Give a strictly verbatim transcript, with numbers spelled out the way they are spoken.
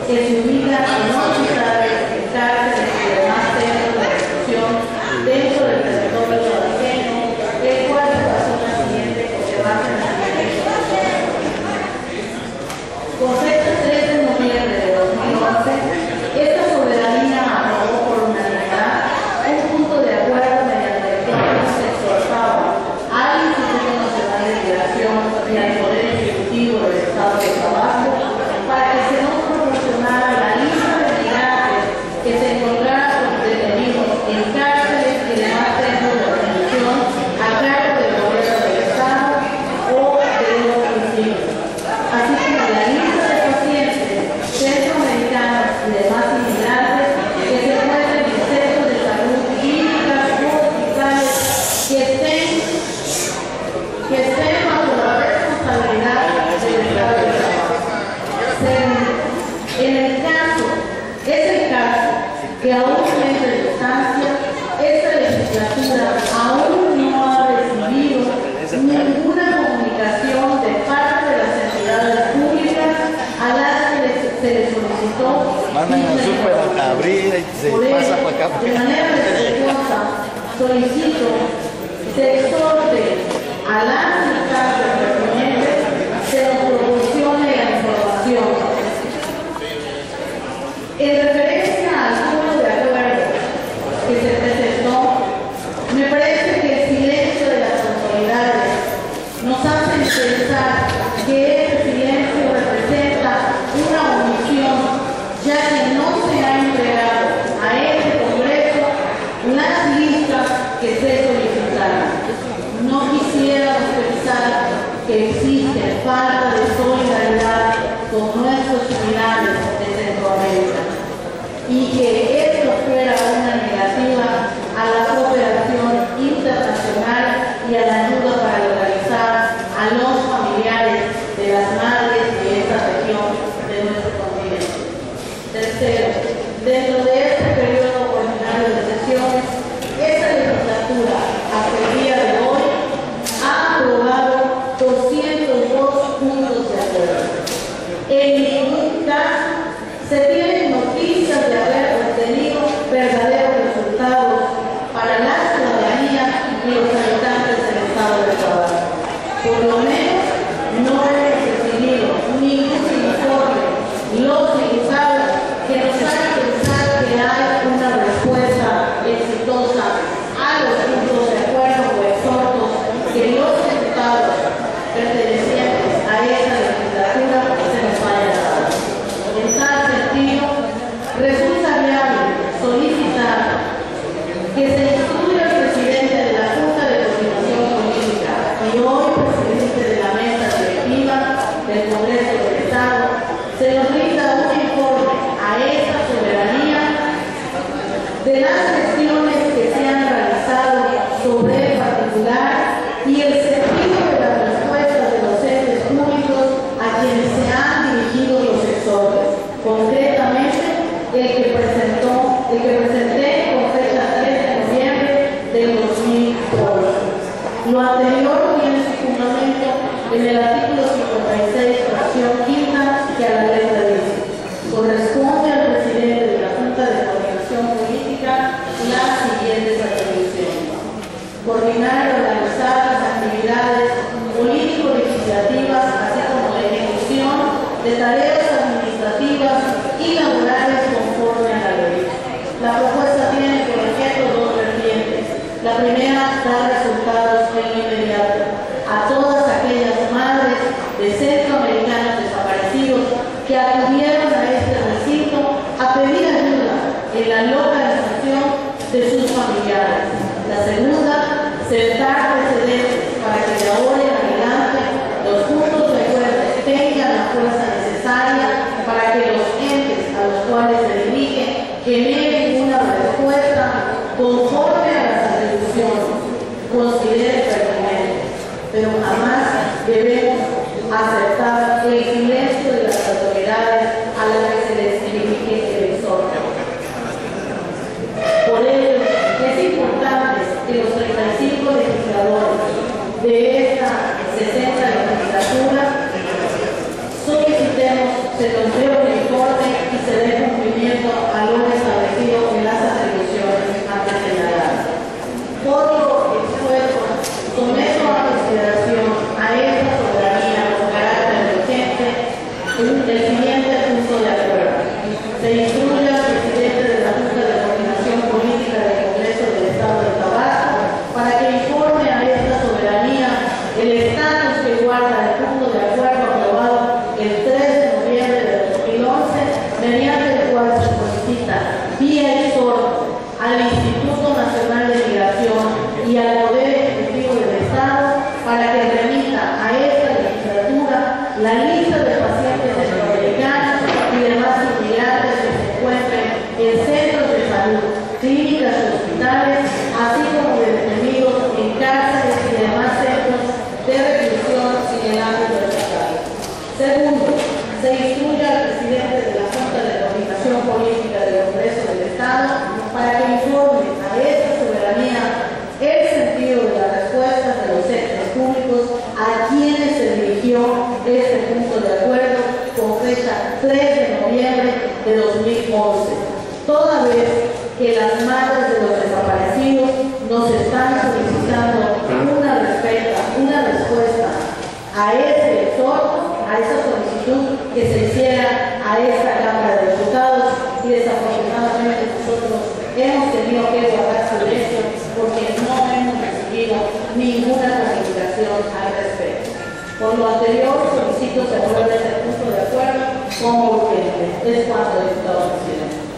que se ubican en hospitales, en cárceles y demás centros de reclusión dentro del territorio tabasqueño, el cual se basó en la siguiente que se basa en la siguiente con fecha tres de noviembre de dos mil once, esta soberanía aprobó por unanimidad un punto de acuerdo mediante el cual se exhortaba al Instituto Nacional de Migración y al Poder Ejecutivo del Estado de Tabasco para que se nos proporcionara la lista de migrantes que se encontraran detenidos en cárceles y demás centros de detención a cargo del gobierno del Estado o de los municipios, así como la lista de pacientes centroamericanos y demás inmigrantes que se encuentren en centros de salud clínicas o hospitales que estén, que estén bajo la responsabilidad del Estado de Tabasco. En el caso, es el caso que a un mes de distancia, esta legislatura aún no ha recibido ninguna comunicación de parte de las entidades públicas a las que se les solicitó. Mandan al súper a abrir y se pasa para acá. De manera respetuosa, solicito se exhorte a las instancias pertinentes se nos proporcione la información. En referencia al punto de acuerdo que se presentó, me parece que el silencio de las autoridades nos hace pensar que ese silencio representa una omisión, ya que no se ha entregado a este Congreso las listas que se solicitaron. No quisiéramos pensar que existe falta de solidaridad con nuestros similares de Centroamérica y que esto fuera una negativa a la cooperación internacional y a la ayuda para localizar a los familiares de las madres de esta región de nuestro continente. Tercero, dentro de este periodo ordinario de sesiones, esta legislatura, hasta el día de hoy, ha aprobado doscientos dos puntos de acuerdo. En ningún caso se tienen noticias de haber obtenido verdaderos resultados para la ciudadanía y los habitantes del Estado de Tabasco. Por lo menos no hemos recibido ningún informe, los diputados, que nos hagan pensar que clínicas y hospitales, así como de detenidos en cárceles y demás centros de reclusión en el ámbito estatal. Segundo, se instruye al presidente de la Junta de Coordinación Política del Congreso del Estado para que informe a esta soberanía el sentido de las respuestas de los entes públicos a quienes se dirigió este punto de acuerdo con fecha tres de noviembre de dos mil once, toda vez que las madres de los desaparecidos nos están solicitando una respuesta, una respuesta a ese exhorto, a esa solicitud que se hiciera a esta Cámara de Diputados, y desafortunadamente nosotros hemos tenido que guardar silencio porque no hemos recibido ninguna comunicación al respecto. Por lo anterior, solicito se apruebe este punto de acuerdo como urgente. Es cuanto, diputado presidente.